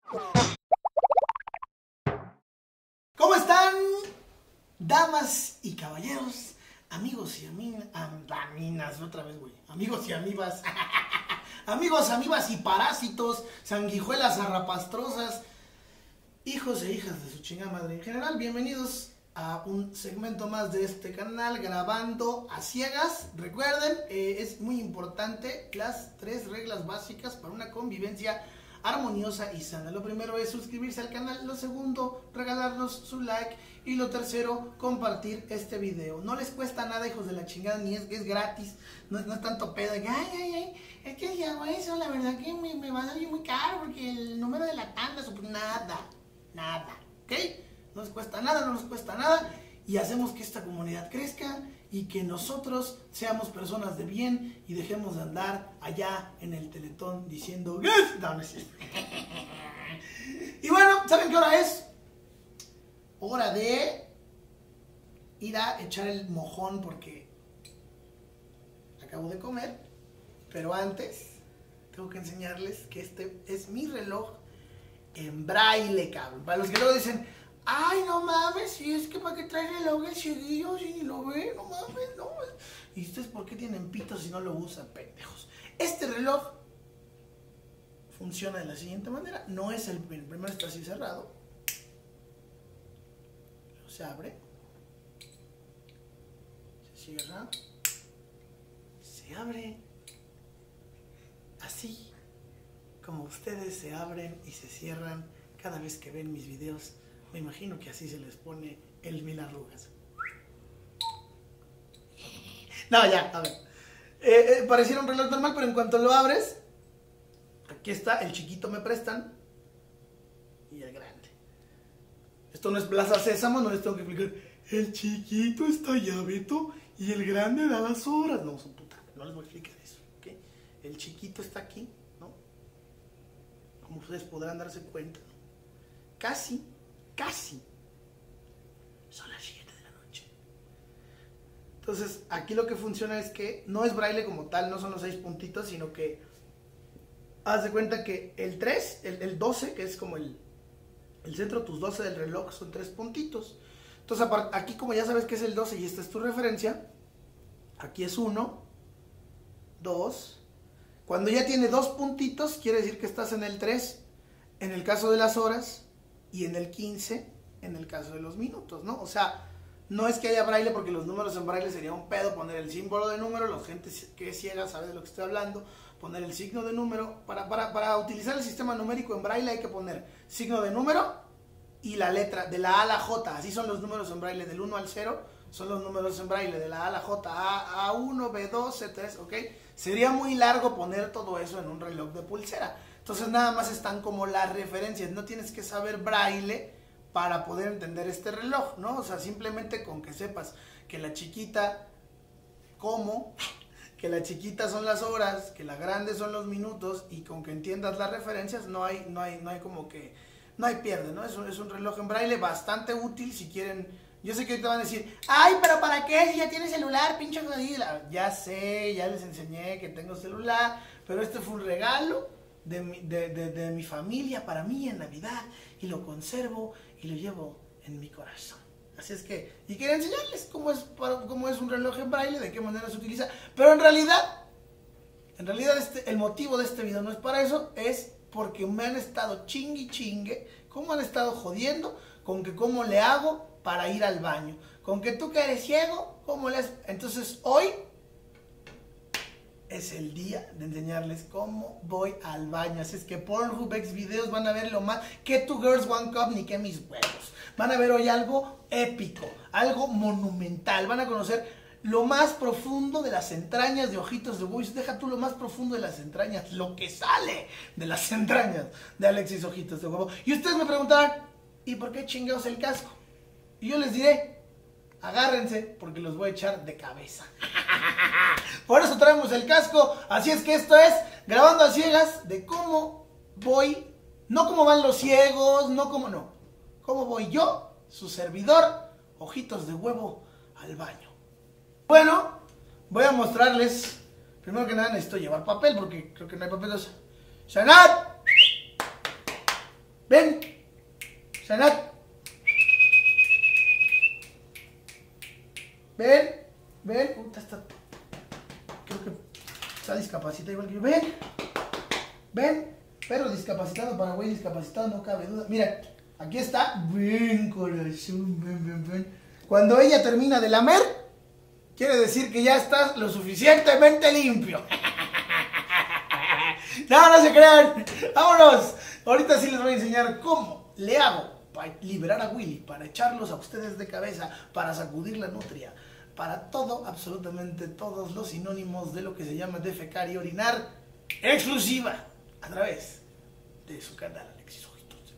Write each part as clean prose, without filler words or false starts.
¿Cómo están, damas y caballeros, amigos y amigas, otra vez, güey, amigos y amigas, amigos, amigas y parásitos, sanguijuelas zarrapastrosas, hijos e hijas de su chingada madre en general? Bienvenidos a un segmento más de este canal, grabando a ciegas. Recuerden, es muy importante las 3 reglas básicas para una convivencia armoniosa y sana. Lo primero es suscribirse al canal, lo segundo, regalarnos su like, y lo tercero, compartir este video. No les cuesta nada, hijos de la chingada, ni es gratis, no es tanto pedo de que, es que si hago eso, la verdad que me va a salir muy caro, porque el número de la tanda, nada, ¿ok? No les cuesta nada, y hacemos que esta comunidad crezca, y que nosotros seamos personas de bien, y dejemos de andar allá en el Teletón diciendo, no, no es cierto. Y bueno, ¿saben qué hora es? Hora de ir a echar el mojón, porque acabo de comer, pero antes tengo que enseñarles que este es mi reloj en braille, cabrón. Para los que luego dicen, ay, no mames, si es que para qué trae reloj el cieguillo si ni lo ve, no mames, no. ¿Y ustedes por qué tienen pitos si no lo usan, pendejos? Este reloj funciona de la siguiente manera. No es el primero, está así cerrado. Se abre, se cierra, se abre, así como ustedes se abren y se cierran cada vez que ven mis videos. Me imagino que así se les pone el mil arrugas. No, ya, a ver. Pareciera un reloj normal, pero en cuanto lo abres, aquí está, el chiquito me prestan y el grande. Esto no es Plaza Sésamo, no les tengo que explicar. El chiquito está allá, Beto, y el grande da las horas. No, son puta, no les voy a explicar eso, ¿ok? El chiquito está aquí, ¿no? Como ustedes podrán darse cuenta, ¿no? Casi son las 7 de la noche. Entonces, aquí lo que funciona es que no es braille como tal, no son los 6 puntitos, sino que haz de cuenta que el 3, el 12, que es como el centro, tus 12 del reloj, son 3 puntitos. Entonces, aquí como ya sabes que es el 12 y esta es tu referencia, aquí es 1, 2. Cuando ya tiene 2 puntitos, quiere decir que estás en el 3, en el caso de las horas, y en el 15, en el caso de los minutos, ¿no? O sea, no es que haya braille, porque los números en braille sería un pedo poner el símbolo de número. La gente que es ciega sabe de lo que estoy hablando. Poner el signo de número. Para utilizar el sistema numérico en braille hay que poner signo de número y la letra de la A a la J. Así son los números en braille, del 1 al 0 son los números en braille, de la A a la J, A1, B2, C3, ¿ok? Sería muy largo poner todo eso en un reloj de pulsera. Entonces nada más están como las referencias. No tienes que saber braille para poder entender este reloj, ¿no? O sea, simplemente con que sepas que la chiquita, que la chiquita son las horas, que la grande son los minutos, y con que entiendas las referencias, no hay como que, no hay pierde, ¿no? Es un reloj en braille bastante útil si quieren. Yo sé que ahorita van a decir, ay, pero ¿para qué? Si ya tienes celular, pinche jodida. Ya sé, ya les enseñé que tengo celular, pero este fue un regalo de mi familia para mí en Navidad, y lo conservo y lo llevo en mi corazón. Así es que, y quería enseñarles cómo es un reloj en braille, de qué manera se utiliza. Pero en realidad el motivo de este video no es para eso, es porque me han estado chingue, cómo han estado jodiendo con que cómo le hago para ir al baño, con que tú que eres ciego, cómo les. Entonces hoy es el día de enseñarles cómo voy al baño. Así es que Pornhub X videos van a ver lo más que Two Girls One Cup, ni que mis huevos. Van a ver hoy algo épico, algo monumental. Van a conocer lo más profundo de las entrañas de Ojitos de Boys. Deja tú lo más profundo de las entrañas, lo que sale de las entrañas de Alexis Ojitos de Huevo. Y ustedes me preguntarán, ¿y por qué chingados el casco? Y yo les diré, agárrense, porque los voy a echar de cabeza. Por eso traemos el casco. Así es que esto es grabando a ciegas de cómo voy, no cómo van los ciegos, cómo voy yo, su servidor, Ojitos de Huevo, al baño. Bueno, voy a mostrarles. Primero que nada necesito llevar papel, porque creo que no hay papel. ¡Sanat! ven, Sanat. Ven, puta, creo que está discapacitado igual que yo. Ven, pero discapacitado para güey discapacitado, no cabe duda. Mira, aquí está. Ven, corazón, ven. Cuando ella termina de lamer, quiere decir que ya estás lo suficientemente limpio. No se crean. Vámonos. Ahorita sí les voy a enseñar cómo le hago para liberar a Willy, para echarlos a ustedes de cabeza, para sacudir la nutria, para todo, absolutamente todos los sinónimos de lo que se llama defecar y orinar, exclusiva a través de su canal Alexis Ojitos.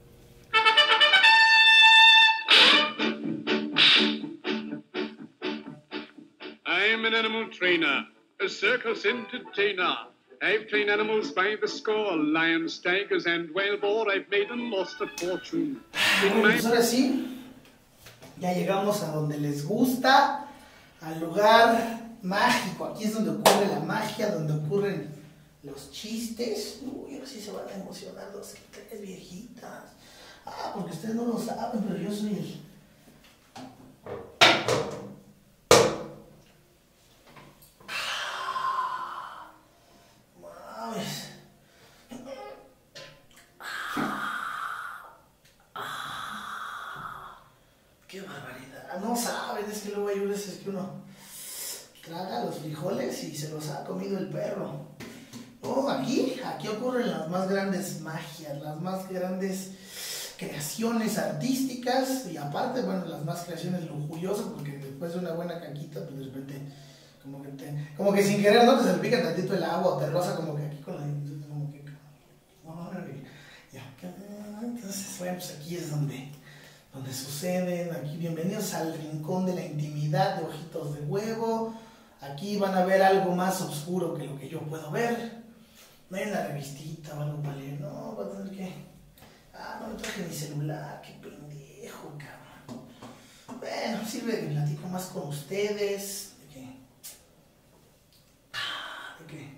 I'm an animal trainer, a circus entertainer. I've trained animals by the score, lions, tigers, and whale boar. I've made and lost a fortune. Pues ahora sí, ya llegamos a donde les gusta, al lugar mágico. Aquí es donde ocurre la magia, donde ocurren los chistes. Uy, ahora sí se van a emocionar dos que tres viejitas. Porque ustedes no lo saben, pero yo soy el... ¡Qué barbaridad! No saben, es que luego hay veces que uno traga los frijoles y se los ha comido el perro. No, aquí ocurren las más grandes magias, las más grandes creaciones artísticas y aparte, bueno, las más creaciones lujuriosas, porque después de una buena caquita, pues de repente, como que sin querer, ¿no? Te salpica tantito el agua o te roza como que aquí con la... como que... Entonces, bueno, pues aquí es donde suceden. Aquí, bienvenidos al rincón de la intimidad de Ojitos de Huevo. Aquí van a ver algo más oscuro que lo que yo puedo ver. No hay una revistita o algo para leer. No, voy a tener que... no me traje mi celular. Qué pendejo, cabrón. Bueno, sirve que platico más con ustedes. ¿De qué? ¿De qué?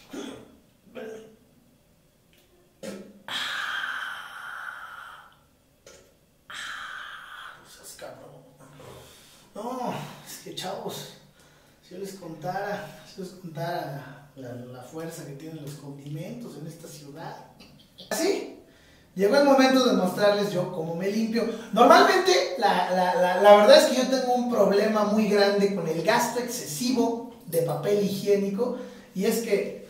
No, es que chavos, si yo les contara la fuerza que tienen los condimentos en esta ciudad. Así, llegó el momento de mostrarles yo cómo me limpio. Normalmente, la verdad es que yo tengo un problema muy grande con el gasto excesivo de papel higiénico. Y es que...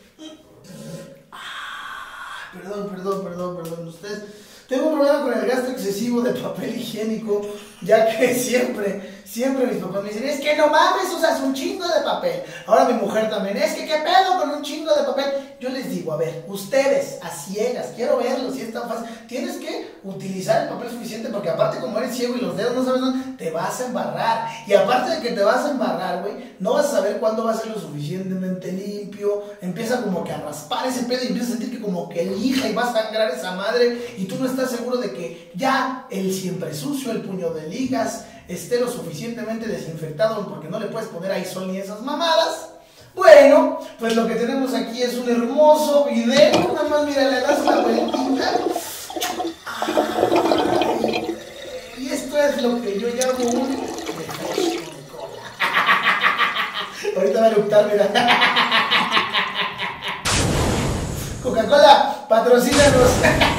Perdón, ustedes... Tengo un problema con el gasto excesivo de papel higiénico, ya que siempre mis papás me dicen, es que no mames, usas un chingo de papel. Ahora mi mujer también, es que qué pedo con un chingo de papel. Yo les digo, a ver, ustedes, a ciegas, quiero verlo, si es tan fácil. Tienes que utilizar el papel suficiente, porque aparte como eres ciego y los dedos no sabes dónde, te vas a embarrar. Y aparte de que te vas a embarrar, güey, no vas a saber cuándo va a ser lo suficientemente limpio. Empieza como que a raspar ese pedo y empiezas a sentir que como que lija y va a sangrar esa madre. Y tú no estás seguro de que ya el siempre sucio, el puño de ligas, esté lo suficientemente desinfectado, porque no le puedes poner ahí sol ni esas mamadas. Bueno, pues lo que tenemos aquí es un hermoso video. Nada más mira, le das la vueltita. Y esto es lo que yo llamo un refresco de cola. Ahorita va a eruptar, mira. Coca-Cola, patrocínanos.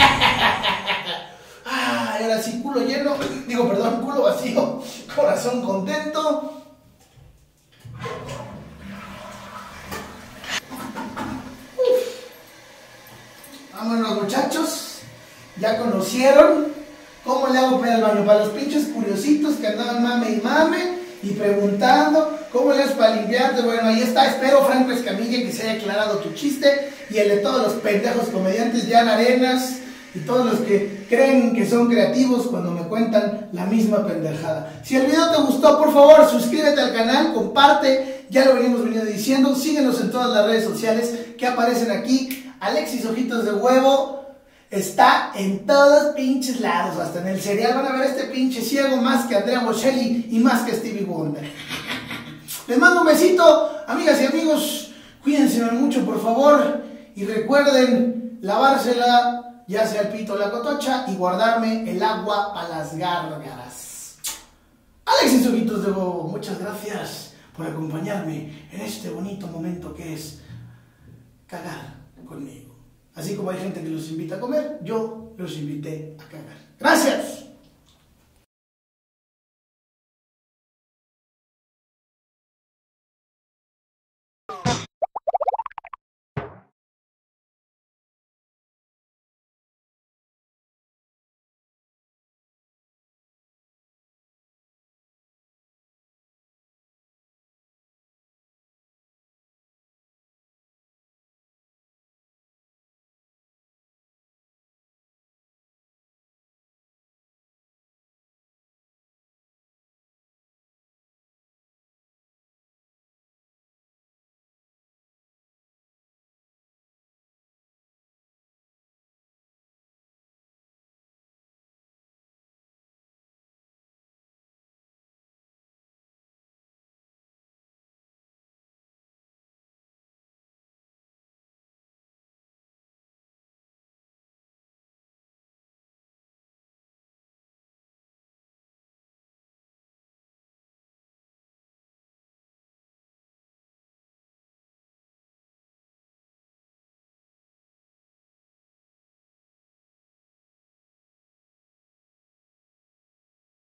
Ahora sí, culo lleno, culo vacío, corazón contento. Vámonos, muchachos, ya conocieron cómo le hago para el baño. Para los pinches curiositos que andaban mame y preguntando cómo le haces para limpiarte, bueno, ahí está. Espero, Franco Escamilla, que se haya aclarado tu chiste y el de todos los pendejos comediantes, Jan Arenas y todos los que creen que son creativos cuando me cuentan la misma pendejada. Si el video te gustó, por favor, suscríbete al canal, comparte, ya lo venimos diciendo, síguenos en todas las redes sociales que aparecen aquí. Alexis Ojitos de Huevo está en todos pinches lados, hasta en el cereal van a ver este pinche ciego más que Andrea Bocelli y más que Stevie Wonder. Les mando un besito, amigas y amigos, cuídense mucho por favor y recuerden lavársela ya sea el pito o la cotocha, y guardarme el agua para las gárgaras. Alexis Ojitos de Bobo, muchas gracias por acompañarme en este bonito momento que es cagar conmigo. Así como hay gente que los invita a comer, yo los invité a cagar. ¡Gracias!